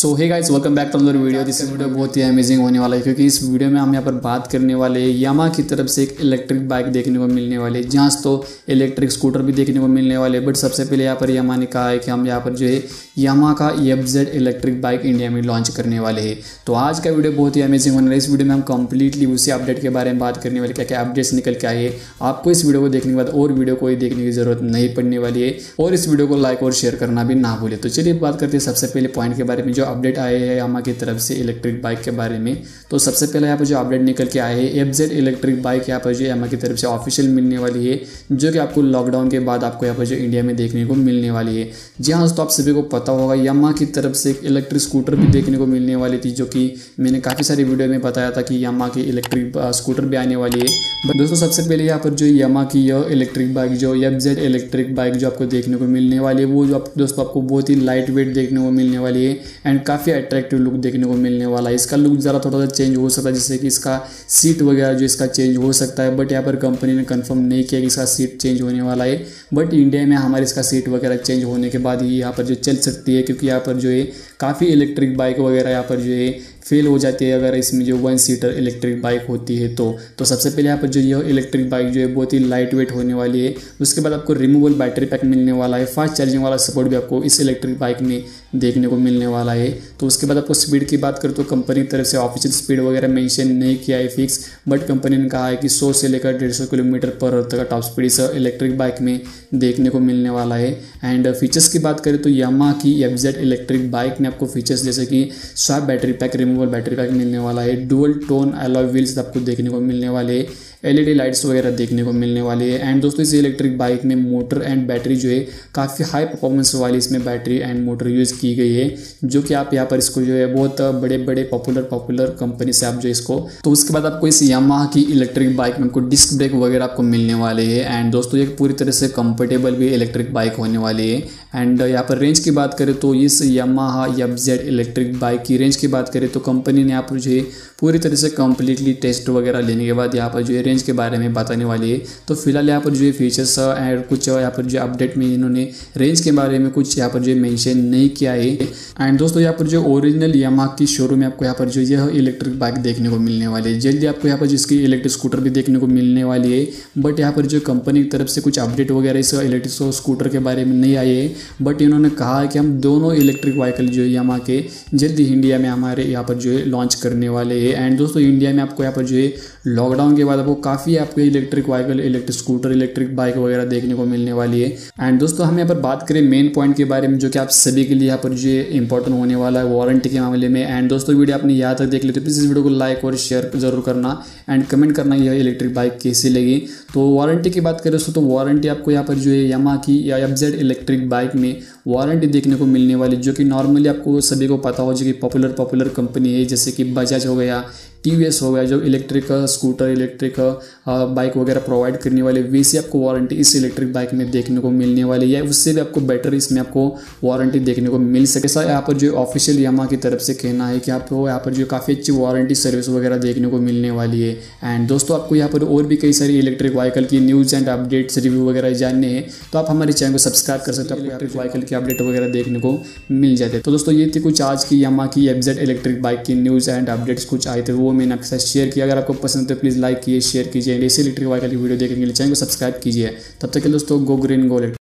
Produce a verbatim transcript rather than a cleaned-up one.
So hey guys, welcome back to another video. This video बहुत ही amazing होने वाला है क्योंकि इस वीडियो में हम यहाँ पर बात करने वाले हैं यामा की तरफ से एक इलेक्ट्रिक बाइक देखने को मिलने वाली है, जहाँ तो इलेक्ट्रिक स्कूटर भी देखने को मिलने वाले हैं। बट सबसे पहले यहाँ पर यामा ने कहा है कि हम यहाँ पर जो है यामा का F Z electric bike India में लॉन्च करने वाले हैं। तो आज का वीडियो बहुत ही अमेजिंग होने वाला है। इस वीडियो में हम कंप्लीटली उसी अपडेट के बारे में बात करने वाले, क्या क्या अपडेट्स निकल के आए। आपको इस वीडियो को देखने के बाद और वीडियो कोई देखने की जरूरत नहीं पड़ने वाली है और इस वीडियो को लाइक और शेयर करना भी ना भूले। तो चलिए बात करते हैं सबसे पहले पॉइंट के बारे में जो अपडेट आए हैं यामा की तरफ से इलेक्ट्रिक बाइक के बारे में। तो सबसे पहले यहाँ पर जो अपडेट निकल के आए हैं एफ जेड इलेक्ट्रिक बाइक यहाँ पर जो यामा की तरफ से ऑफिशियल मिलने वाली है, जो कि आपको लॉकडाउन के बाद आपको यहाँ पर जो इंडिया में देखने को मिलने वाली है। जी हाँ दोस्तों, आप सभी को पता होगा यामा की तरफ से एक इलेक्ट्रिक स्कूटर भी देखने को मिलने वाली थी, जो कि मैंने काफ़ी सारी वीडियो में बताया था कि यामा की इलेक्ट्रिक स्कूटर भी आने वाली है। बट दोस्तों सबसे पहले यहाँ पर जो यामा की यह इलेक्ट्रिक बाइक जो एफ जेड इलेक्ट्रिक बाइक जो आपको देखने को मिलने वाली है, वो जो आप दोस्तों आपको बहुत ही लाइट वेट देखने को मिलने वाली है एंड काफ़ी अट्रैक्टिव लुक देखने को मिलने वाला है। इसका लुक ज़रा थोड़ा सा चेंज हो सकता है, जैसे कि इसका सीट वगैरह जो इसका चेंज हो सकता है। बट यहाँ पर कंपनी ने कंफर्म नहीं किया कि इसका सीट चेंज होने वाला है। बट इंडिया में हमारे इसका सीट वगैरह चेंज होने के बाद ही यहाँ पर जो चल सकती है, क्योंकि यहाँ पर जो है काफ़ी इलेक्ट्रिक बाइक वगैरह यहाँ पर जो है फेल हो जाती है अगर इसमें जो वन सीटर इलेक्ट्रिक बाइक होती है तो तो सबसे पहले यहाँ पर जो यह इलेक्ट्रिक बाइक जो है बहुत ही लाइट वेट होने वाली है। उसके बाद आपको रिमूवेबल बैटरी पैक मिलने वाला है, फास्ट चार्जिंग वाला सपोर्ट भी आपको इस इलेक्ट्रिक बाइक में देखने को मिलने वाला है। तो उसके बाद आपको स्पीड की बात करें तो कंपनी की तरफ से ऑफिशियल स्पीड वगैरह मेंशन नहीं किया है फिक्स, बट कंपनी ने कहा है कि सौ से लेकर डेढ़ सौ किलोमीटर पर आवर तक का टॉप स्पीड इस इलेक्ट्रिक बाइक में देखने को मिलने वाला है। एंड फीचर्स की बात करें तो यामा की एफ जेड इलेक्ट्रिक बाइक में आपको फीचर्स जैसे कि swap battery pack, removable battery pack मिलने वाला है, डुअल टोन अलॉय व्हील्स आपको देखने को मिलने वाले हैं, एलईडी लाइट्स वगैरह देखने को मिलने वाली है। एंड दोस्तों इस इलेक्ट्रिक बाइक में मोटर एंड बैटरी जो है काफ़ी हाई परफॉर्मेंस वाली इसमें बैटरी एंड मोटर यूज़ की गई है, जो कि आप यहाँ पर इसको जो है बहुत बड़े बड़े पॉपुलर पॉपुलर कंपनी से आप जो इसको। तो उसके बाद आपको इस यामाहा की इलेक्ट्रिक बाइक में आपको डिस्क ब्रेक वगैरह आपको मिलने वाले हैं। एंड दोस्तों ये पूरी तरह से कंफर्टेबल भी इलेक्ट्रिक बाइक होने वाली है। एंड यहाँ पर रेंज की बात करें तो इस Yamaha F Z electric bike की रेंज की बात करें तो कंपनी ने यहाँ पर जो है पूरी तरह से कम्प्लीटली टेस्ट वगैरह लेने के बाद यहाँ पर जो है रेंज के बारे में बताने वाली है। तो फिलहाल यहाँ पर जो है फीचर्स एंड कुछ यहाँ पर जो अपडेट में इन्होंने रेंज के बारे में कुछ यहाँ पर जो मेंशन नहीं किया है। एंड दोस्तों यहाँ पर जो ओरिजिनल यामाहा की शोरूम में आपको यहाँ पर जो यह इलेक्ट्रिक बाइक देखने को मिलने वाली है। जल्दी आपको यहाँ पर जिसकी इलेक्ट्रिक स्कूटर भी देखने को मिलने वाली है। बट यहाँ पर जो कंपनी की तरफ से कुछ अपडेट वगैरह इस इलेक्ट्रिक स्कूटर के बारे में नहीं आए है। बट इन्होंने कहा है कि हम दोनों इलेक्ट्रिक व्हीकल जो है यामाहा के जल्दी इंडिया में हमारे यहाँ पर जो है लॉन्च करने वाले हैं। एंड दोस्तों इंडिया में आपको यहाँ पर जो है लॉकडाउन के बाद आपको काफ़ी आपको electric vehicle, electric scooter, electric bike वगैरह देखने को मिलने वाली है। एंड दोस्तों हम यहाँ पर बात करें मेन पॉइंट के बारे में, जो कि आप सभी के लिए यहाँ पर जो इंपॉर्टेंट होने वाला है वारंटी के मामले में। एंड दोस्तों वीडियो आपने यहाँ तक देख ली तो प्लीज़ इस वीडियो को लाइक और शेयर जरूर करना एंड कमेंट करना यह इलेक्ट्रिक बाइक कैसी लगी। तो वारंटी की बात करें तो वारंटी आपको यहाँ पर जो है यामाहा की या एफ जेड इलेक्ट्रिक बाइक में वारंटी देखने को मिलने वाली, जो कि नॉर्मली आपको सभी को पता हो जो कि पॉपुलर पॉपुलर कंपनी है, जैसे कि बजाज हो गया, टीवीएस हो गया, जो इलेक्ट्रिक स्कूटर, इलेक्ट्रिक बाइक वगैरह प्रोवाइड करने वाले, वैसे आपको वारंटी इस इलेक्ट्रिक बाइक में देखने को मिलने वाली है। उससे भी आपको बेटर इसमें आपको वारंटी देखने को मिल सके। ऐसा यहाँ पर जो ऑफिशियल यामाहा की तरफ से कहना है कि आपको यहाँ पर जो काफ़ी अच्छी वारंटी सर्विस वगैरह देखने को मिलने वाली है। एंड दोस्तों आपको यहाँ पर और भी कई सारी इलेक्ट्रिक व्हीकल की न्यूज़ एंड अपडेट्स रिव्यू वगैरह जानने हैं तो आप हमारे चैनल को सब्सक्राइब कर सकते हो, आपको इलेक्ट्रिक व्हीकल की अपडेट वगैरह देखने को मिल जाते हैं। तो दोस्तों ये थी कुछ आज की यामाहा की एफ जेड इलेक्ट्रिक बाइक की न्यूज़ एंड अपडेट्स कुछ आए थे, वो मैंने आपके साथ शेयर किया। अगर आपको पसंद है तो प्लीज़ लाइक कीजिए, शेयर कीजिए एंड ऐसे इलेक्ट्रिक व्हीकल की वीडियो देखने के लिए चैनल को सब्सक्राइब कीजिए। तब तक के दोस्तों गो ग्रीन गो इलेक्ट्रिक।